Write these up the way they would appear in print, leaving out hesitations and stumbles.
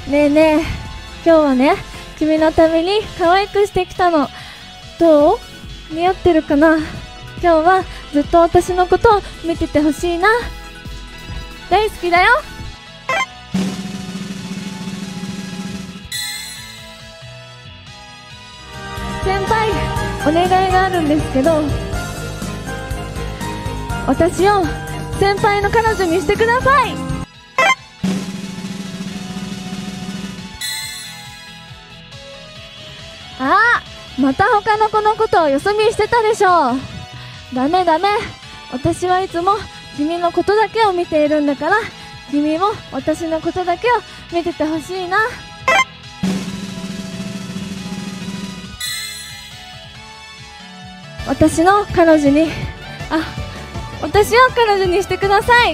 ねえねえ、今日はね、君のために可愛くしてきたの。どう？似合ってるかな？今日はずっと私のことを見ててほしいな。大好きだよ。先輩、お願いがあるんですけど、私を先輩の彼女にしてください。ああ、また他の子のことをよそ見してたでしょ。ダメダメ、私はいつも君のことだけを見ているんだから、君も私のことだけを見ててほしいな。私の彼女に、私を彼女にしてください。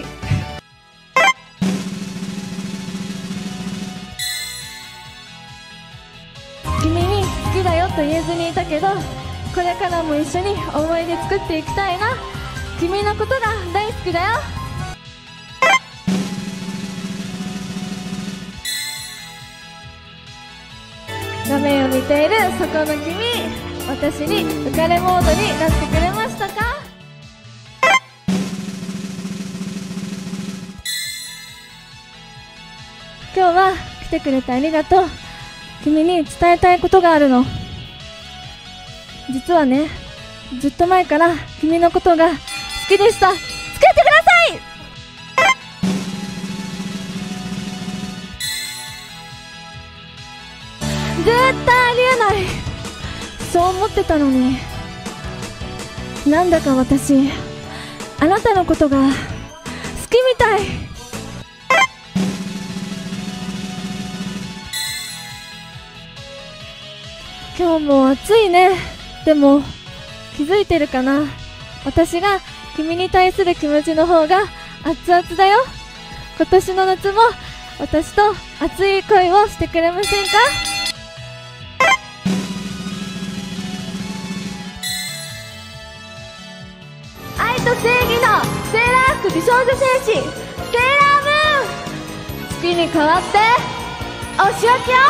君に好きだよと言えずにいたけど、これからも一緒に思い出作っていきたいな。君のことが大好きだよ。画面を見ているそこの君、私に浮かれモードになってくれましたか？今日は来てくれてありがとう。君に伝えたいことがあるの。実はね、ずっと前から君のことが好きでした。付き合ってください。絶対ありえない。そう思ってたのに、なんだか私、あなたのことが好きみたい。今日も暑いね。でも気づいてるかな、私が君に対する気持ちの方が熱々だよ。今年の夏も私と熱い恋をしてくれませんか？愛と正義のセーラー服美少女戦士セーラームーン、月に代わってお仕置きよ。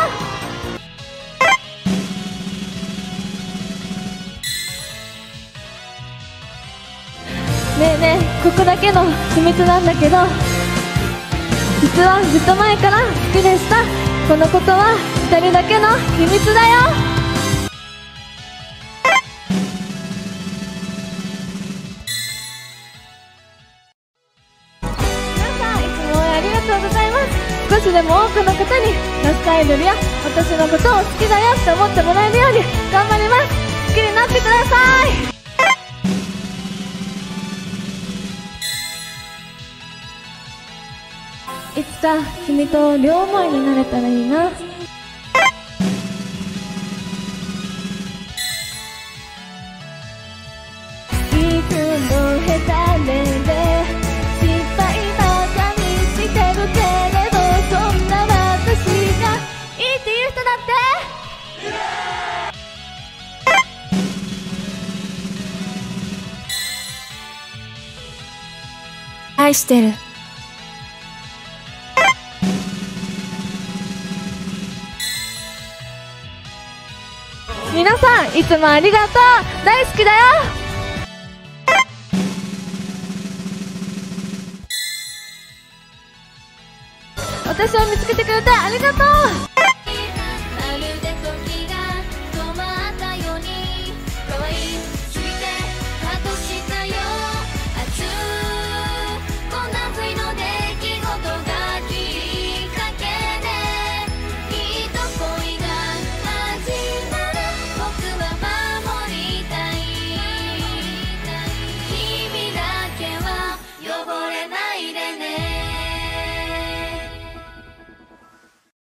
ねえねえ、ここだけの秘密なんだけど、実はずっと前から好きでした。このことは2人だけの秘密だよ。皆さん、いつもありがとうございます。少しでも多くの方にラストアイドルや私のことを好きだよって思ってもらえるように頑張ります。好きになってください。いつか君と両思いになれたらいいな。いつも下手ねで失敗ばかりしてるけれど、そんな私がいいっていう人だって愛してる。皆さん、いつもありがとう。大好きだよ。私を見つけてくれてありがとう。